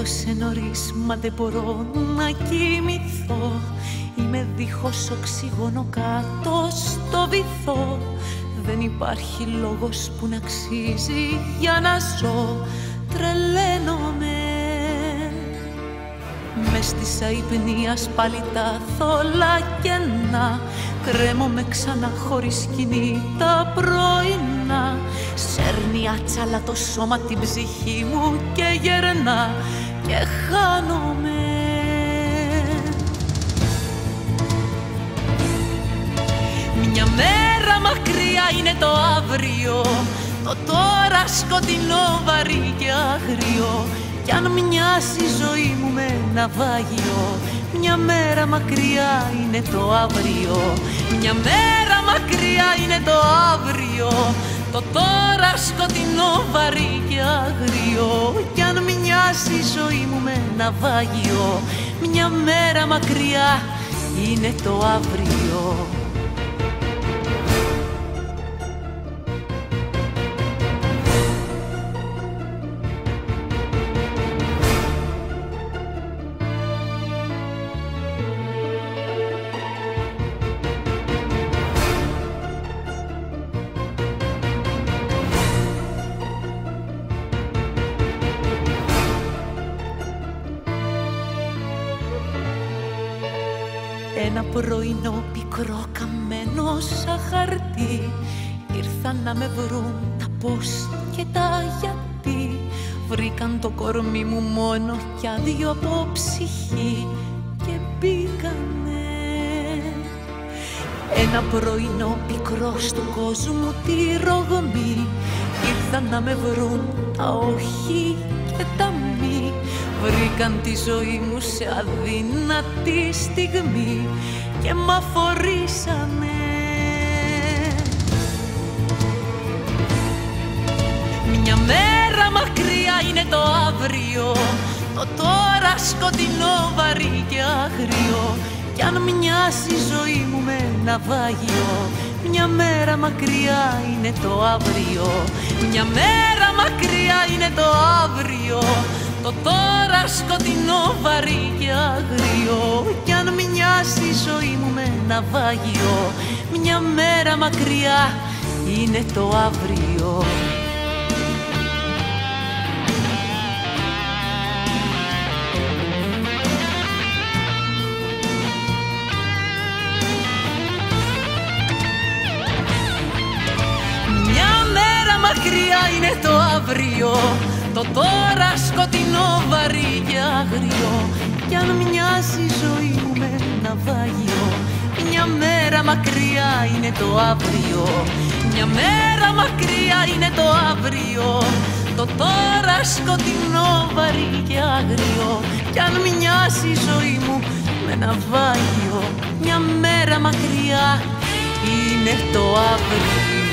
Ξημέρωσε νωρίς, μα δεν μπορώ να κοιμηθώ. Είμαι δίχως οξυγόνο κάτω στο βυθό. Δεν υπάρχει λόγος που να αξίζει για να ζω. Τρελαίνομαι. Μες της αϊπνίας πάλι τα θόλα κενά. Κρέμομαι ξανά χωρίς σκηνή τα πρωινά. Σέρνει άτσαλα το σώμα την ψυχή μου και γερνά και χάνομαι. Μια μέρα μακριά είναι το αύριο, το τώρα σκοτεινό, βαρύ και άγριο. Κι αν μοιάζει η ζωή μου με ναυάγιο, μια μέρα μακριά είναι το αύριο. Μια μέρα μακριά είναι το αύριο, το τώρα σκοτεινό, βαρύ και άγριο. Κι αν μοιάζει η ζωή μου με ναυάγιο, μια μέρα μακριά είναι το αύριο. Ένα πρωινό πικρό καμένο σαν χαρτί, ήρθαν να με βρουν τα πώς και τα γιατί. Βρήκαν το κορμί μου μόνο κι άδειο από ψυχή και μπήκανε. Ένα πρωινό πικρό του κόσμου τη ρογμή, ήρθαν να με βρουν τα όχι και τα μη. Βρήκαν τη ζωή μου σε αδύνατη στιγμή και μ' αφορίσανε. Μια μέρα μακριά είναι το αύριο, το τώρα σκοτεινό, βαρύ και άγριο. Κι αν μοιάζει η ζωή μου με ναυάγιο, μια μέρα μακριά είναι το αύριο. Μια μέρα μακριά είναι το αύριο, το τώρα σκοτεινό, βαρύ και άγριο. Κι αν μοιάζει η ζωή μου με ναυάγιο, μια μέρα μακριά είναι το αύριο. Μια μέρα μακριά είναι το αύριο, το τώρα σκοτεινό, βαρύ και άγριο. Κι αν μοιάζει η ζωή μου με ναυάγιο, μια μέρα μακριά είναι το αύριο. Μια μέρα μακριά είναι το αύριο, το τώρα σκοτεινό, βαρύ και άγριο. Κι αν μοιάζει η ζωή μου με ναυάγιο, μια μέρα μακριά είναι το αύριο.